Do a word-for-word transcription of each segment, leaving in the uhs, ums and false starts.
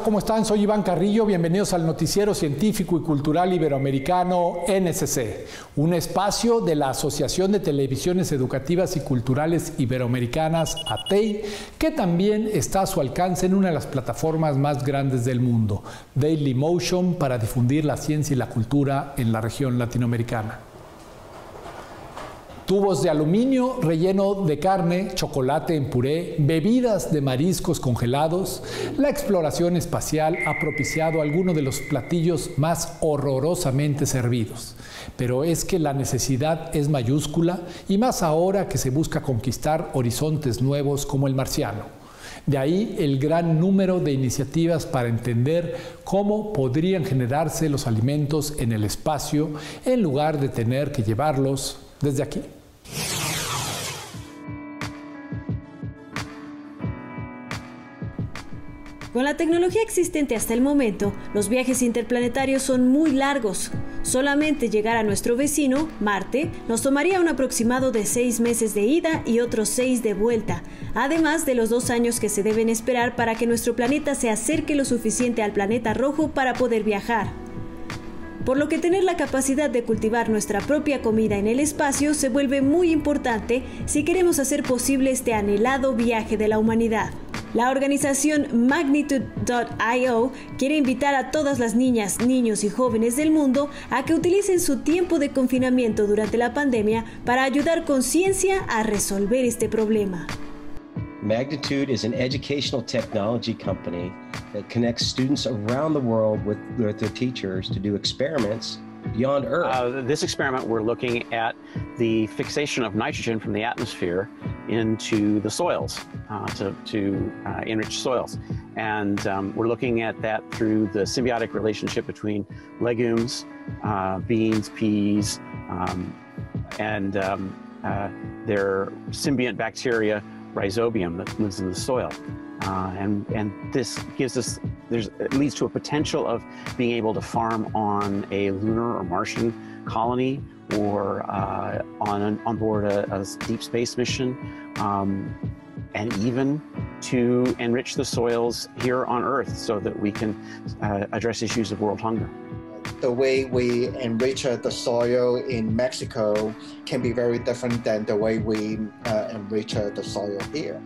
¿cómo están? Soy Iván Carrillo, bienvenidos al Noticiero Científico y Cultural Iberoamericano N S C, un espacio de la Asociación de Televisiones Educativas y Culturales Iberoamericanas, A T E I, que también está a su alcance en una de las plataformas más grandes del mundo, Dailymotion, para difundir la ciencia y la cultura en la región latinoamericana. Tubos de aluminio relleno de carne, chocolate en puré, bebidas de mariscos congelados. La exploración espacial ha propiciado algunos de los platillos más horrorosamente servidos. Pero es que la necesidad es mayúscula y más ahora que se busca conquistar horizontes nuevos como el marciano. De ahí el gran número de iniciativas para entender cómo podrían generarse los alimentos en el espacio en lugar de tener que llevarlos desde aquí. Con la tecnología existente hasta el momento, los viajes interplanetarios son muy largos. Solamente llegar a nuestro vecino, Marte, nos tomaría un aproximado de seis meses de ida y otros seis de vuelta, además de los dos años que se deben esperar para que nuestro planeta se acerque lo suficiente al planeta rojo para poder viajar. Por lo que tener la capacidad de cultivar nuestra propia comida en el espacio se vuelve muy importante si queremos hacer posible este anhelado viaje de la humanidad. La organización Magnitude punto i o quiere invitar a todas las niñas, niños y jóvenes del mundo a que utilicen su tiempo de confinamiento durante la pandemia para ayudar con ciencia a resolver este problema. Magnitude is an educational technology company that connects students around the world with, with their teachers to do experiments beyond Earth. Uh, this experiment, we're looking at the fixation of nitrogen from the atmosphere into the soils, uh, to, to uh, enrich soils. And um, we're looking at that through the symbiotic relationship between legumes, uh, beans, peas, um, and um, uh, their symbiont bacteria, rhizobium, that lives in the soil. Uh, and, and this gives us, there's, it leads to a potential of being able to farm on a lunar or Martian colony or uh, on, on board a, a deep space mission, um, and even to enrich the soils here on Earth so that we can uh, address issues of world hunger. The way we enrich the soil in Mexico can be very different than the way we uh, enrich the soil here.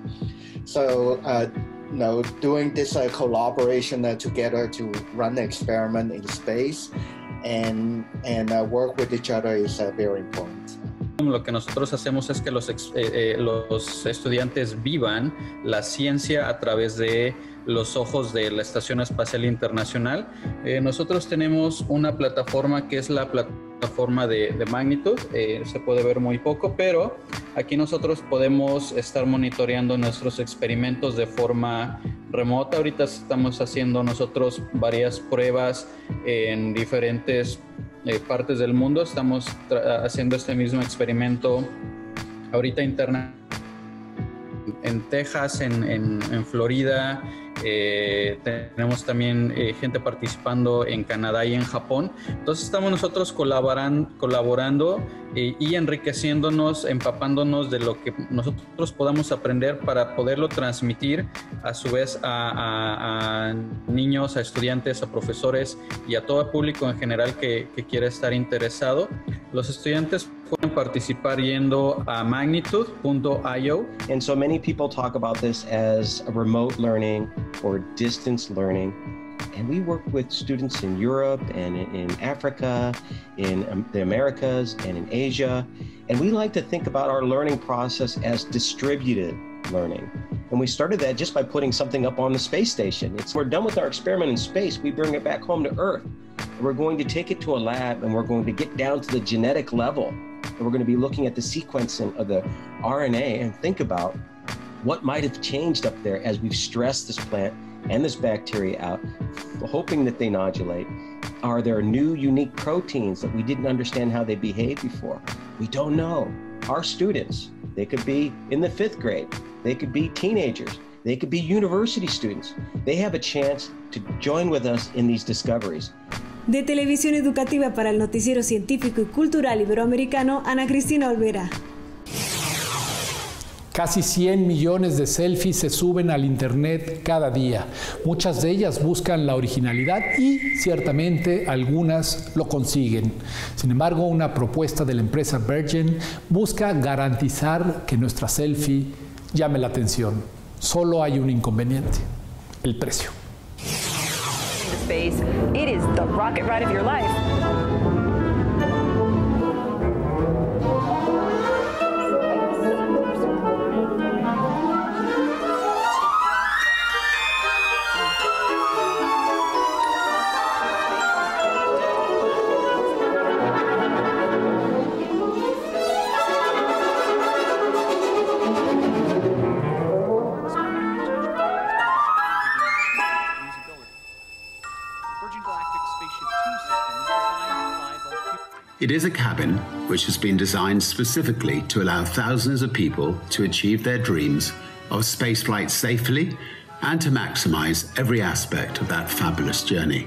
So, uh, you know, doing this uh, collaboration uh, together to run the experiment in space and, and uh, work with each other is uh, very important. Lo que nosotros hacemos es que los, eh, eh, los estudiantes vivan la ciencia a través de los ojos de la Estación Espacial Internacional. Eh, nosotros tenemos una plataforma que es la plataforma de, de Magnitude, eh, se puede ver muy poco, pero aquí nosotros podemos estar monitoreando nuestros experimentos de forma remota. Ahorita estamos haciendo nosotros varias pruebas en diferentes eh, partes del mundo. Estamos haciendo este mismo experimento ahorita interna en Texas, en, en, en Florida. Eh, tenemos también eh, gente participando en Canadá y en Japón. Entonces estamos nosotros colaboran, colaborando eh, y enriqueciéndonos, empapándonos de lo que nosotros podamos aprender para poderlo transmitir a su vez a, a, a niños, a estudiantes, a profesores y a todo el público en general que, que quiera estar interesado. Los estudiantes pueden participar yendo a Magnitude punto i o. And so many people talk about this as a remote learning or distance learning. And we work with students in Europe and in Africa, in the Americas and in Asia. And we like to think about our learning process as distributed learning. And we started that just by putting something up on the space station. It's, we're done with our experiment in space, we bring it back home to Earth. And we're going to take it to a lab and we're going to get down to the genetic level. And we're going to be looking at the sequencing of the R N A and think about what might have changed up there as we've stressed this plant and this bacteria out, hoping that they nodulate. Are there new unique proteins that we didn't understand how they behaved before? We don't know. Our students, they could be in the fifth grade, they could be teenagers, they could be university students. They have a chance to join with us in these discoveries. De Televisión Educativa para el Noticiero Científico y Cultural Iberoamericano, Ana Cristina Olvera. Casi cien millones de selfies se suben al internet cada día. Muchas de ellas buscan la originalidad y ciertamente algunas lo consiguen. Sin embargo, una propuesta de la empresa Virgin busca garantizar que nuestra selfie llame la atención. Solo hay un inconveniente: el precio. Space, it is the rocket ride of your life. It is a cabin which has been designed specifically to allow thousands of people to achieve their dreams of spaceflight safely and to maximize every aspect of that fabulous journey.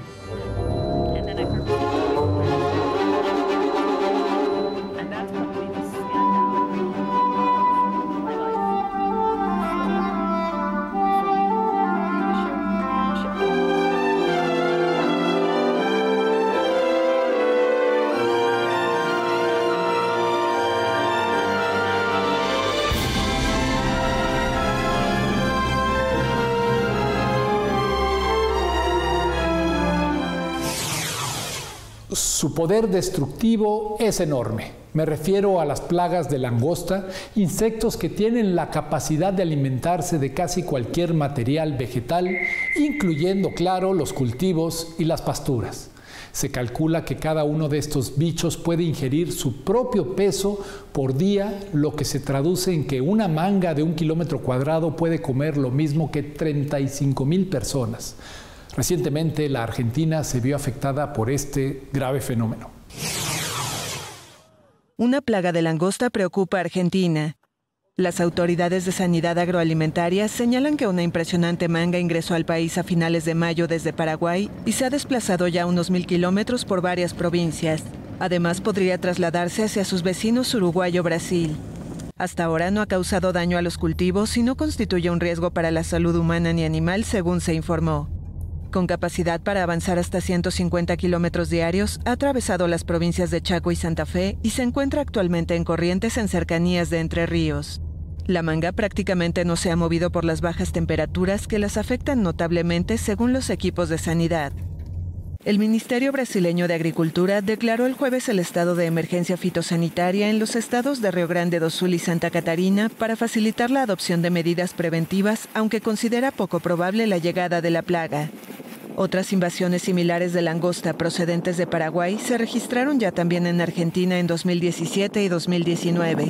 Su poder destructivo es enorme. Me refiero a las plagas de langosta, insectos que tienen la capacidad de alimentarse de casi cualquier material vegetal, incluyendo, claro, los cultivos y las pasturas. Se calcula que cada uno de estos bichos puede ingerir su propio peso por día, lo que se traduce en que una manga de un kilómetro cuadrado puede comer lo mismo que treinta y cinco mil personas. Recientemente, la Argentina se vio afectada por este grave fenómeno. Una plaga de langosta preocupa a Argentina. Las autoridades de sanidad agroalimentaria señalan que una impresionante manga ingresó al país a finales de mayo desde Paraguay y se ha desplazado ya unos mil kilómetros por varias provincias. Además, podría trasladarse hacia sus vecinos Uruguay o Brasil. Hasta ahora no ha causado daño a los cultivos y no constituye un riesgo para la salud humana ni animal, según se informó. Con capacidad para avanzar hasta ciento cincuenta kilómetros diarios, ha atravesado las provincias de Chaco y Santa Fe y se encuentra actualmente en Corrientes, en cercanías de Entre Ríos. La manga prácticamente no se ha movido por las bajas temperaturas que las afectan notablemente, según los equipos de sanidad. El Ministerio Brasileño de Agricultura declaró el jueves el estado de emergencia fitosanitaria en los estados de Río Grande do Sul y Santa Catarina para facilitar la adopción de medidas preventivas, aunque considera poco probable la llegada de la plaga. Otras invasiones similares de langosta procedentes de Paraguay se registraron ya también en Argentina en dos mil diecisiete y dos mil diecinueve.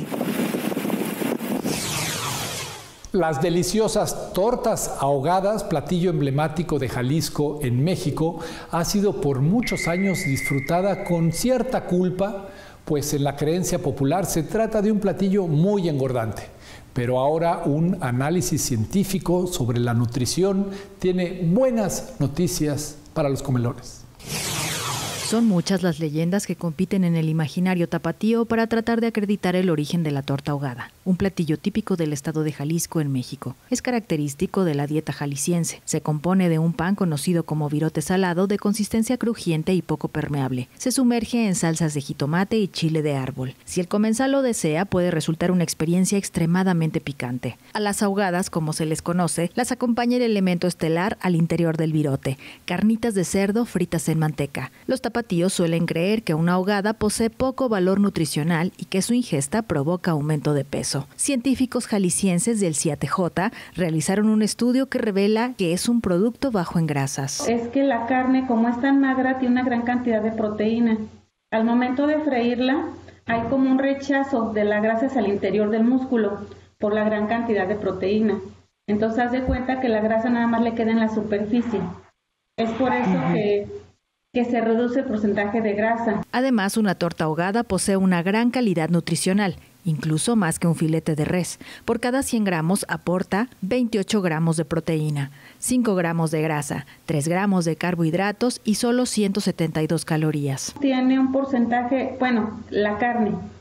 Las deliciosas tortas ahogadas, platillo emblemático de Jalisco en México, ha sido por muchos años disfrutada con cierta culpa, pues en la creencia popular se trata de un platillo muy engordante. Pero ahora un análisis científico sobre la nutrición tiene buenas noticias para los comelones. Son muchas las leyendas que compiten en el imaginario tapatío para tratar de acreditar el origen de la torta ahogada, un platillo típico del estado de Jalisco en México. Es característico de la dieta jalisciense. Se compone de un pan conocido como virote salado de consistencia crujiente y poco permeable. Se sumerge en salsas de jitomate y chile de árbol. Si el comensal lo desea, puede resultar una experiencia extremadamente picante. A las ahogadas, como se les conoce, las acompaña el elemento estelar al interior del virote, carnitas de cerdo fritas en manteca. Los tapatíos suelen creer que una ahogada posee poco valor nutricional y que su ingesta provoca aumento de peso. Científicos jaliscienses del C I A T J realizaron un estudio que revela que es un producto bajo en grasas. Es que la carne, como es tan magra, tiene una gran cantidad de proteína. Al momento de freírla, hay como un rechazo de la grasa hacia el interior del músculo por la gran cantidad de proteína. Entonces, haz de cuenta que la grasa nada más le queda en la superficie. Es por eso que... que se reduce el porcentaje de grasa. Además, una torta ahogada posee una gran calidad nutricional, incluso más que un filete de res. Por cada cien gramos aporta veintiocho gramos de proteína, cinco gramos de grasa, tres gramos de carbohidratos y solo ciento setenta y dos calorías. Tiene un porcentaje, bueno, la carne,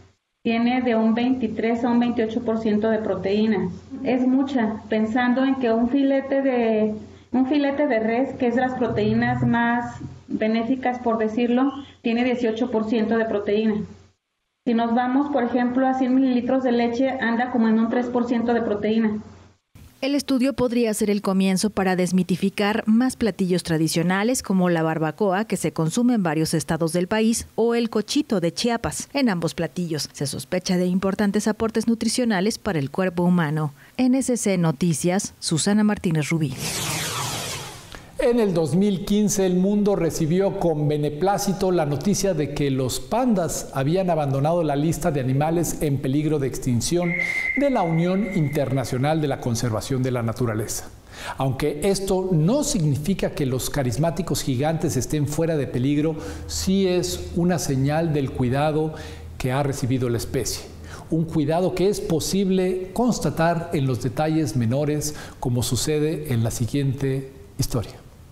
tiene de un veintitrés a un veintiocho por ciento de proteína. Es mucha, pensando en que un filete de, un filete de res, que es de las proteínas más benéficas, por decirlo, tiene dieciocho por ciento de proteína. Si nos vamos, por ejemplo, a cien mililitros de leche, anda como en un tres por ciento de proteína. El estudio podría ser el comienzo para desmitificar más platillos tradicionales como la barbacoa, que se consume en varios estados del país, o el cochito de Chiapas. En ambos platillos se sospecha de importantes aportes nutricionales para el cuerpo humano. N S C Noticias, Susana Martínez Rubí. En el dos mil quince, el mundo recibió con beneplácito la noticia de que los pandas habían abandonado la lista de animales en peligro de extinción de la Unión Internacional de la Conservación de la Naturaleza. Aunque esto no significa que los carismáticos gigantes estén fuera de peligro, sí es una señal del cuidado que ha recibido la especie. Un cuidado que es posible constatar en los detalles menores, como sucede en la siguiente historia.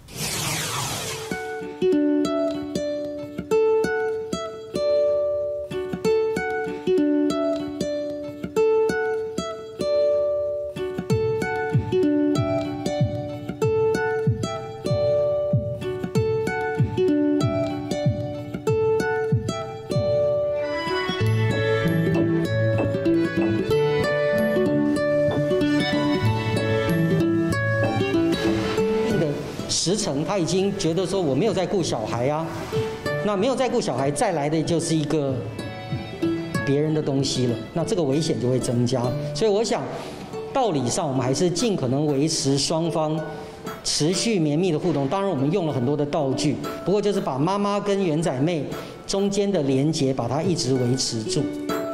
十成他已经觉得说我没有在顾小孩啊，那没有在顾小孩，再来的就是一个别人的东西了，那这个危险就会增加。所以我想，道理上我们还是尽可能维持双方持续绵密的互动。当然，我们用了很多的道具，不过就是把妈妈跟元仔妹中间的连结，把它一直维持住。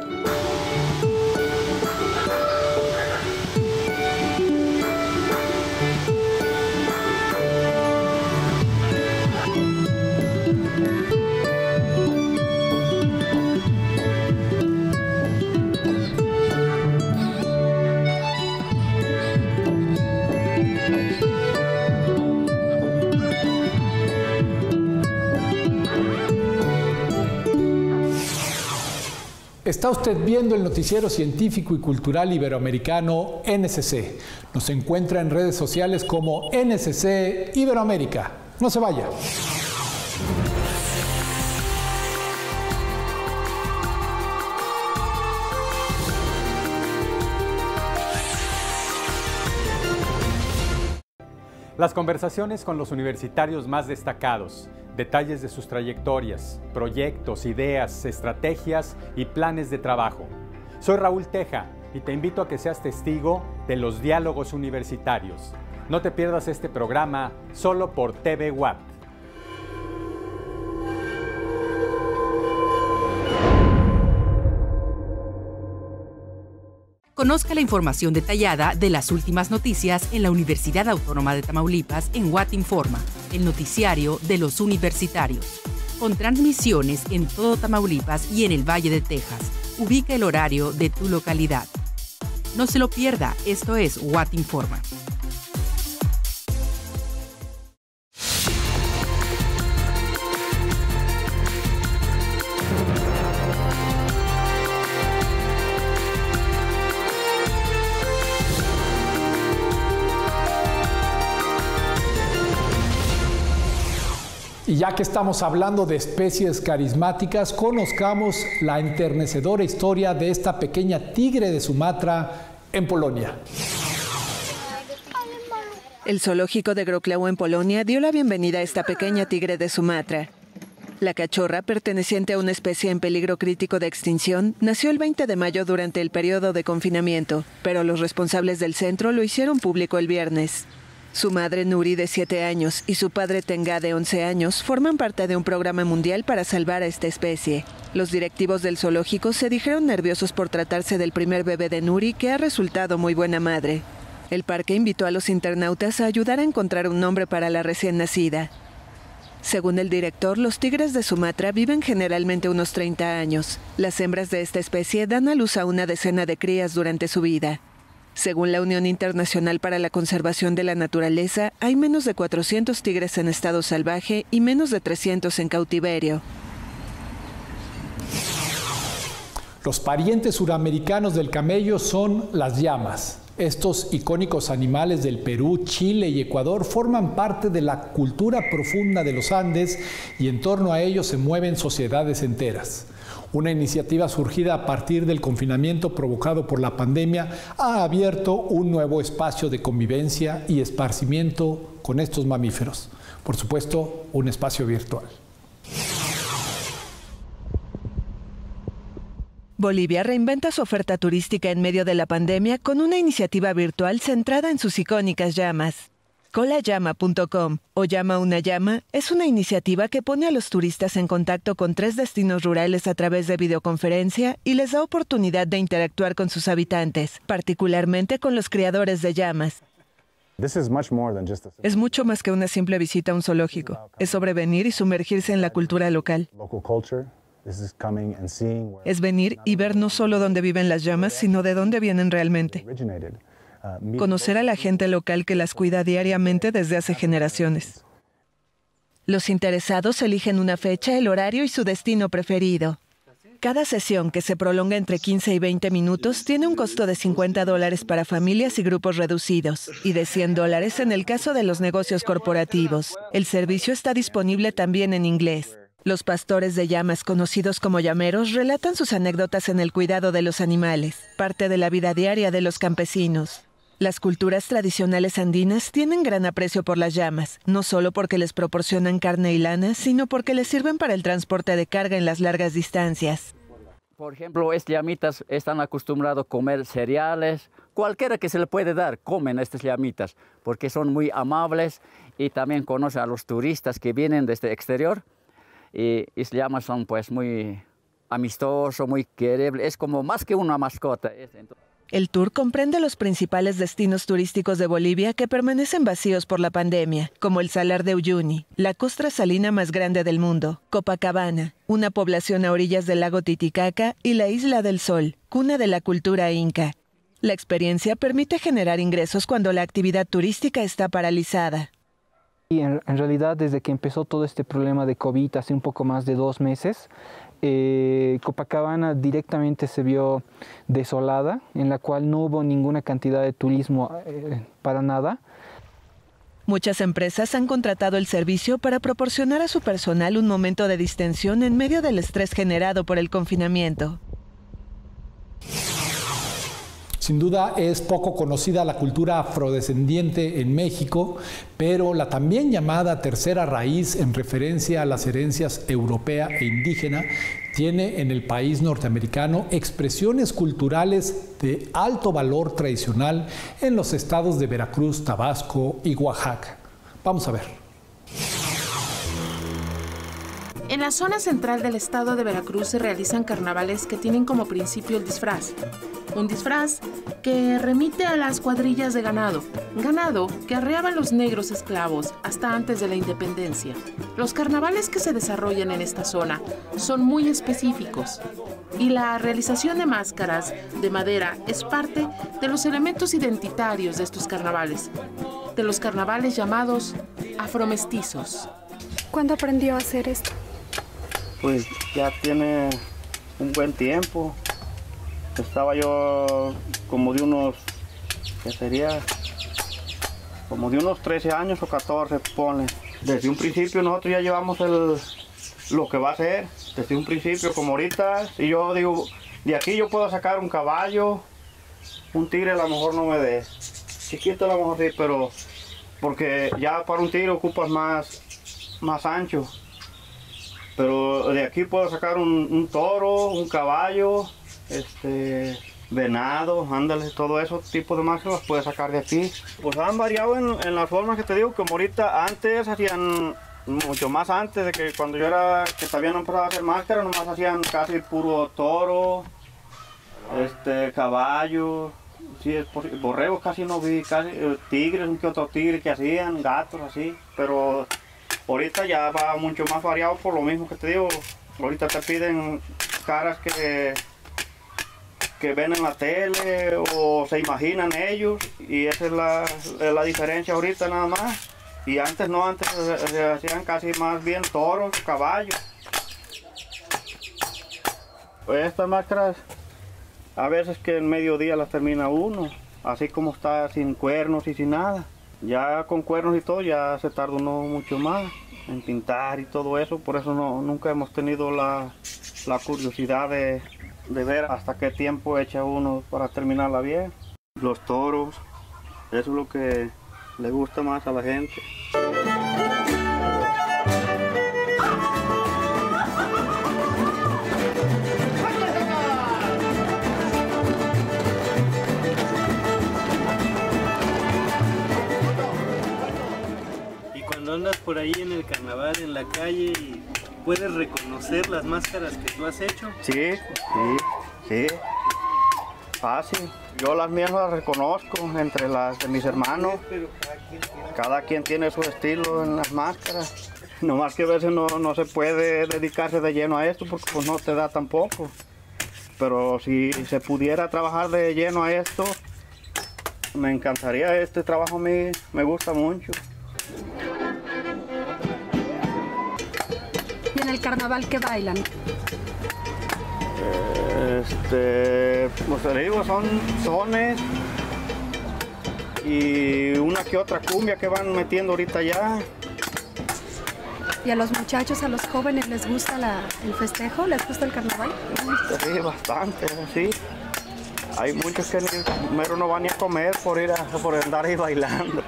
Está usted viendo el noticiero científico y cultural iberoamericano N S C. Nos encuentra en redes sociales como N S C Iberoamérica. No se vaya. Las conversaciones con los universitarios más destacados, detalles de sus trayectorias, proyectos, ideas, estrategias y planes de trabajo. Soy Raúl Teja y te invito a que seas testigo de los diálogos universitarios. No te pierdas este programa solo por T V U A P. Conozca la información detallada de las últimas noticias en la Universidad Autónoma de Tamaulipas en U A T Informa, el noticiario de los universitarios. Con transmisiones en todo Tamaulipas y en el Valle de Texas. Ubica el horario de tu localidad. No se lo pierda, esto es U A T Informa. Y ya que estamos hablando de especies carismáticas, conozcamos la enternecedora historia de esta pequeña tigre de Sumatra en Polonia. El zoológico de Wrocław en Polonia dio la bienvenida a esta pequeña tigre de Sumatra. La cachorra, perteneciente a una especie en peligro crítico de extinción, nació el veinte de mayo durante el periodo de confinamiento, pero los responsables del centro lo hicieron público el viernes. Su madre, Nuri, de siete años, y su padre, Tenga, de once años, forman parte de un programa mundial para salvar a esta especie. Los directivos del zoológico se dijeron nerviosos por tratarse del primer bebé de Nuri, que ha resultado muy buena madre. El parque invitó a los internautas a ayudar a encontrar un nombre para la recién nacida. Según el director, los tigres de Sumatra viven generalmente unos treinta años. Las hembras de esta especie dan a luz a una decena de crías durante su vida. Según la Unión Internacional para la Conservación de la Naturaleza, hay menos de cuatrocientos tigres en estado salvaje y menos de trescientos en cautiverio. Los parientes suramericanos del camello son las llamas. Estos icónicos animales del Perú, Chile y Ecuador forman parte de la cultura profunda de los Andes y en torno a ellos se mueven sociedades enteras. Una iniciativa surgida a partir del confinamiento provocado por la pandemia ha abierto un nuevo espacio de convivencia y esparcimiento con estos mamíferos. Por supuesto, un espacio virtual. Bolivia reinventa su oferta turística en medio de la pandemia con una iniciativa virtual centrada en sus icónicas llamas. cola llama punto com o Llama una llama es una iniciativa que pone a los turistas en contacto con tres destinos rurales a través de videoconferencia y les da oportunidad de interactuar con sus habitantes, particularmente con los criadores de llamas. Es mucho más que una simple visita a un zoológico. Es sobre venir y sumergirse en la cultura local. Es venir y ver no solo dónde viven las llamas, sino de dónde vienen realmente. Conocer a la gente local que las cuida diariamente desde hace generaciones. Los interesados eligen una fecha, el horario y su destino preferido. Cada sesión, que se prolonga entre quince y veinte minutos, tiene un costo de cincuenta dólares para familias y grupos reducidos y de cien dólares en el caso de los negocios corporativos. El servicio está disponible también en inglés. Los pastores de llamas, conocidos como llameros, relatan sus anécdotas en el cuidado de los animales, parte de la vida diaria de los campesinos. Las culturas tradicionales andinas tienen gran aprecio por las llamas, no solo porque les proporcionan carne y lana, sino porque les sirven para el transporte de carga en las largas distancias. Por ejemplo, estas llamitas están acostumbrados a comer cereales, cualquiera que se le puede dar, comen estas llamitas, porque son muy amables y también conocen a los turistas que vienen desde el exterior. Y las llamas son pues muy amistosos, muy queribles, es como más que una mascota. El tour comprende los principales destinos turísticos de Bolivia que permanecen vacíos por la pandemia, como el Salar de Uyuni, la costra salina más grande del mundo, Copacabana, una población a orillas del lago Titicaca y la Isla del Sol, cuna de la cultura inca. La experiencia permite generar ingresos cuando la actividad turística está paralizada. Y en, en realidad, desde que empezó todo este problema de COVID, hace un poco más de dos meses, eh, Copacabana directamente se vio desolada, en la cual no hubo ninguna cantidad de turismo eh, para nada. Muchas empresas han contratado el servicio para proporcionar a su personal un momento de distensión en medio del estrés generado por el confinamiento. Sin duda es poco conocida la cultura afrodescendiente en México, pero la también llamada tercera raíz en referencia a las herencias europea e indígena tiene en el país norteamericano expresiones culturales de alto valor tradicional en los estados de Veracruz, Tabasco y Oaxaca. Vamos a ver. En la zona central del estado de Veracruz se realizan carnavales que tienen como principio el disfraz. Un disfraz que remite a las cuadrillas de ganado, ganado que arreaban los negros esclavos hasta antes de la independencia. Los carnavales que se desarrollan en esta zona son muy específicos y la realización de máscaras de madera es parte de los elementos identitarios de estos carnavales, de los carnavales llamados afromestizos. ¿Cuándo aprendió a hacer esto? Pues ya tiene un buen tiempo. Estaba yo como de unos, ¿qué sería? Como de unos trece años o catorce, pone. Desde un principio nosotros ya llevamos el, lo que va a ser, desde un principio, como ahorita, si yo digo, de aquí yo puedo sacar un caballo, un tigre a lo mejor no me dé, chiquito a lo mejor sí, pero porque ya para un tigre ocupas más, más ancho. Pero de aquí puedo sacar un, un toro, un caballo, este, venado, ándale, todo eso tipo de máscaras puedes sacar de aquí. Pues han variado en, en las formas que te digo, como ahorita antes hacían, mucho más antes de que cuando yo era, que todavía no empezaba a hacer máscaras, nomás hacían casi puro toro, este, caballo, sí, borregos casi no vi, casi, tigres, un que otro tigre que hacían, gatos así, pero ahorita ya va mucho más variado por lo mismo que te digo, ahorita te piden caras que que ven en la tele o se imaginan ellos y esa es la, la diferencia ahorita nada más. Y antes no, antes se, se hacían casi más bien toros, caballos. Pues estas máscaras, a veces que en mediodía las termina uno, así como está sin cuernos y sin nada. Ya con cuernos y todo ya se tarda uno mucho más en pintar y todo eso, por eso no, nunca hemos tenido la, la curiosidad de, de ver hasta qué tiempo echa uno para terminarla bien. Los toros, eso es lo que le gusta más a la gente. Andas por ahí en el carnaval, en la calle, y puedes reconocer las máscaras que tú has hecho. Sí, sí, sí, fácil. Yo las mías las reconozco entre las de mis hermanos. Cada quien tiene su estilo en las máscaras. Nomás que a veces no, no se puede dedicarse de lleno a esto porque pues no te da tampoco. Pero si se pudiera trabajar de lleno a esto, me encantaría. Este trabajo a mí me gusta mucho. ¿Y en el carnaval qué bailan? Este, pues te digo, son sones y una que otra cumbia que van metiendo ahorita ya. ¿Y a los muchachos, a los jóvenes les gusta la, el festejo? ¿Les gusta el carnaval? Sí, bastante, sí. Hay muchos que ni, mero no van ni a comer por ir a, por andar ahí bailando.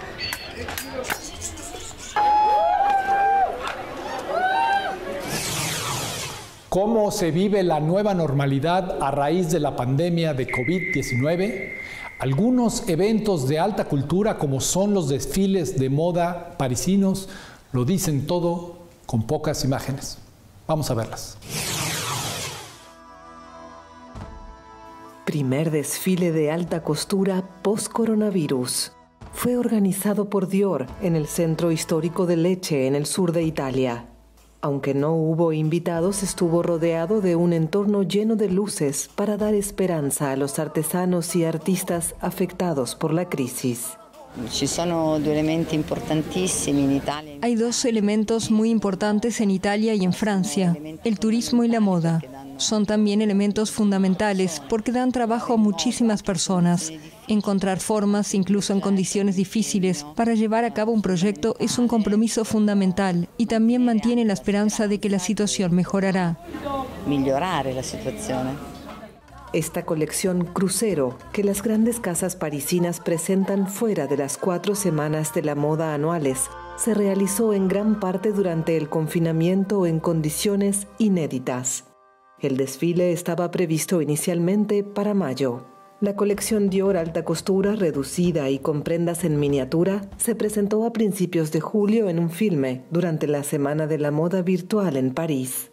¿Cómo se vive la nueva normalidad a raíz de la pandemia de COVID diecinueve? Algunos eventos de alta cultura, como son los desfiles de moda parisinos, lo dicen todo con pocas imágenes. Vamos a verlas. Primer desfile de alta costura post-coronavirus. Fue organizado por Dior en el centro histórico de Lecce, en el sur de Italia. Aunque no hubo invitados, estuvo rodeado de un entorno lleno de luces para dar esperanza a los artesanos y artistas afectados por la crisis. Hay dos elementos muy importantes en Italia y en Francia: el turismo y la moda. Son también elementos fundamentales porque dan trabajo a muchísimas personas. Encontrar formas, incluso en condiciones difíciles, para llevar a cabo un proyecto es un compromiso fundamental y también mantiene la esperanza de que la situación mejorará. Mejorar la situación. Esta colección crucero, que las grandes casas parisinas presentan fuera de las cuatro semanas de la moda anuales, se realizó en gran parte durante el confinamiento en condiciones inéditas. El desfile estaba previsto inicialmente para mayo. La colección Dior alta costura, reducida y con prendas en miniatura, se presentó a principios de julio en un filme durante la Semana de la Moda Virtual en París.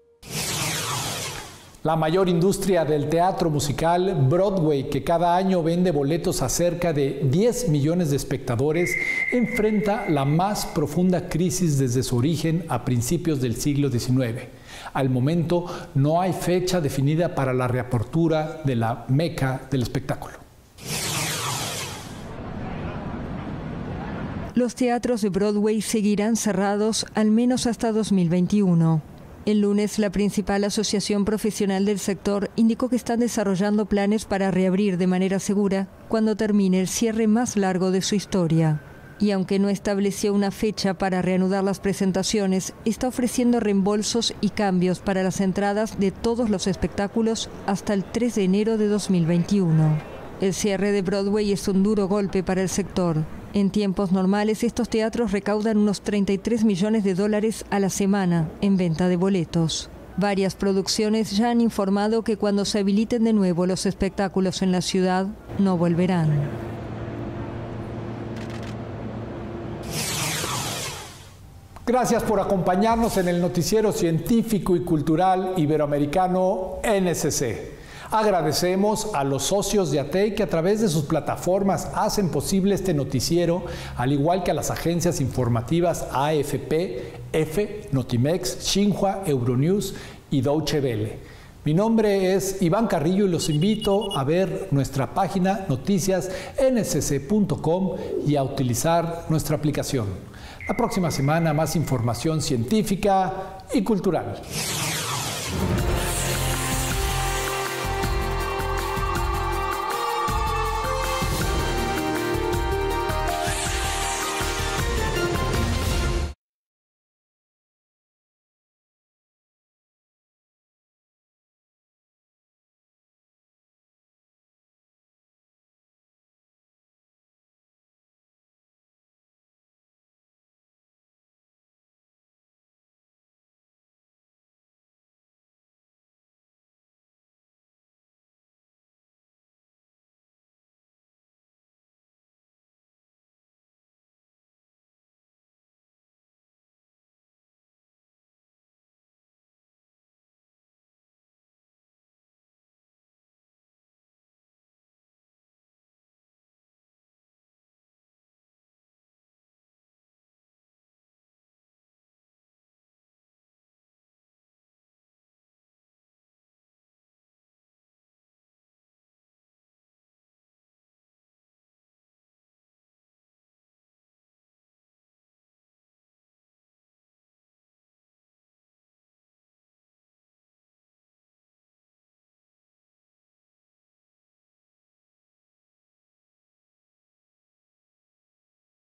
La mayor industria del teatro musical, Broadway, que cada año vende boletos a cerca de diez millones de espectadores, enfrenta la más profunda crisis desde su origen a principios del siglo diecinueve. Al momento no hay fecha definida para la reapertura de la meca del espectáculo. Los teatros de Broadway seguirán cerrados al menos hasta dos mil veintiuno. El lunes, la principal asociación profesional del sector indicó que están desarrollando planes para reabrir de manera segura cuando termine el cierre más largo de su historia. Y aunque no estableció una fecha para reanudar las presentaciones, está ofreciendo reembolsos y cambios para las entradas de todos los espectáculos hasta el tres de enero de dos mil veintiuno. El cierre de Broadway es un duro golpe para el sector. En tiempos normales, estos teatros recaudan unos treinta y tres millones de dólares a la semana en venta de boletos. Varias producciones ya han informado que cuando se habiliten de nuevo los espectáculos en la ciudad, no volverán. Gracias por acompañarnos en el noticiero científico y cultural iberoamericano N S C. Agradecemos a los socios de A T E I que a través de sus plataformas hacen posible este noticiero, al igual que a las agencias informativas A F P, EFE, Notimex, Xinhua, Euronews y Deutsche Welle. Mi nombre es Iván Carrillo y los invito a ver nuestra página noticias n s c punto com y a utilizar nuestra aplicación. La próxima semana más información científica y cultural.